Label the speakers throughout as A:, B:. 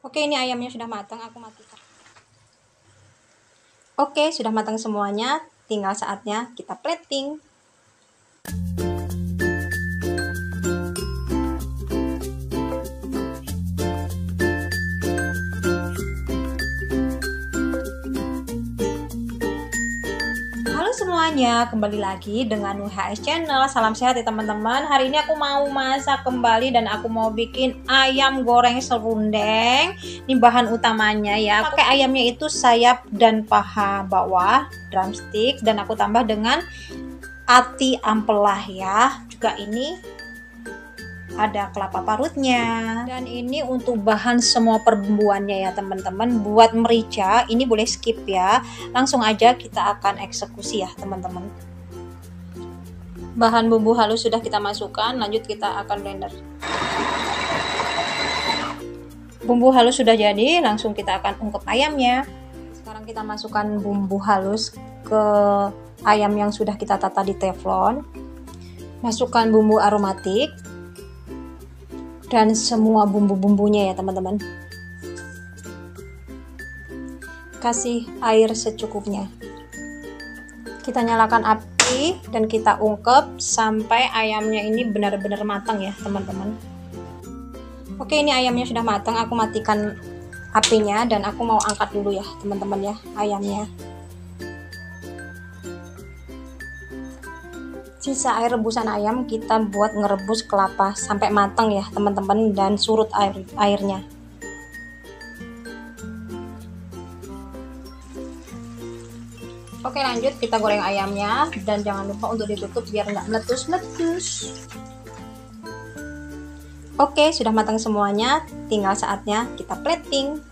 A: Oke, ini ayamnya sudah matang, aku matikan. Oke, sudah matang semuanya, tinggal saatnya kita plating. Halo semuanya, kembali lagi dengan WHS Channel. Salam sehat ya teman-teman. Hari ini aku mau masak kembali dan aku mau bikin ayam goreng serundeng. Ini bahan utamanya ya. Pakai ayamnya itu sayap dan paha bawah, drumstick, dan aku tambah dengan ati ampela ya. Juga ini ada kelapa parutnya, dan ini untuk bahan semua perbumbuannya ya teman-teman. Buat merica ini boleh skip ya, langsung aja kita akan eksekusi ya teman-teman. Bahan bumbu halus sudah kita masukkan, lanjut kita akan blender. Bumbu halus sudah jadi, langsung kita akan ungkep ayamnya. Sekarang kita masukkan bumbu halus ke ayam yang sudah kita tata di teflon. Masukkan bumbu aromatik dan semua bumbu-bumbunya ya teman-teman. Kasih air secukupnya. Kita nyalakan api dan kita ungkep sampai ayamnya ini benar-benar matang ya teman-teman. Oke, ini ayamnya sudah matang, aku matikan apinya dan aku mau angkat dulu ya teman-teman ya ayamnya. Sisa air rebusan ayam kita buat ngerebus kelapa sampai matang ya teman-teman, dan surut airnya. Oke, lanjut kita goreng ayamnya dan jangan lupa untuk ditutup biar nggak meletus-meletus. Oke, sudah matang semuanya, tinggal saatnya kita plating.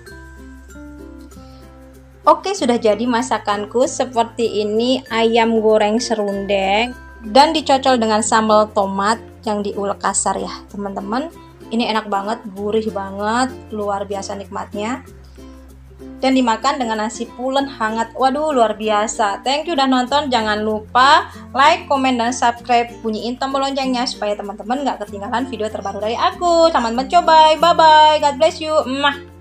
A: Oke, sudah jadi masakanku seperti ini, ayam goreng serundeng, dan dicocol dengan sambal tomat yang diulek kasar ya teman-teman. Ini enak banget, gurih banget, luar biasa nikmatnya, dan dimakan dengan nasi pulen hangat. Waduh, luar biasa. Thank you udah nonton, jangan lupa like, komen, dan subscribe, bunyiin tombol loncengnya supaya teman-teman gak ketinggalan video terbaru dari aku. Selamat mencoba, bye bye, God bless you.